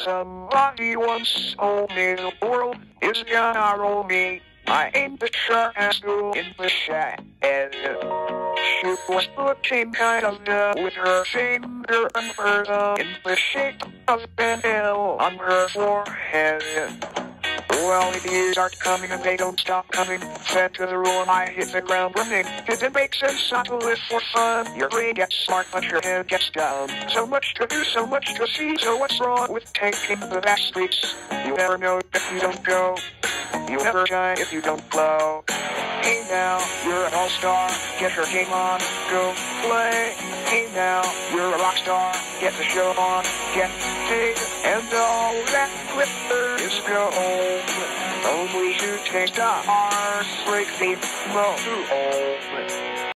Somebody once told me the world is gonna roll me. I ain't the sharpest tool in the shed. She was looking kind of dumb with her finger and her thumb in the shape of an L on her forehead. Well, the years are coming and they don't stop coming. Fed to the room, I hit the ground running. It makes sense not to live for fun. Your brain gets smart, but your head gets dumb. So much to do, so much to see. So what's wrong with taking the back streets? You never know if you don't go. You never shine if you don't glow. Hey now, you're an all-star. Get your game on, go play. Hey now, you're a rock star. Get the show on, get paid, and all that glitter is gold. Only to take the heart, break the mold.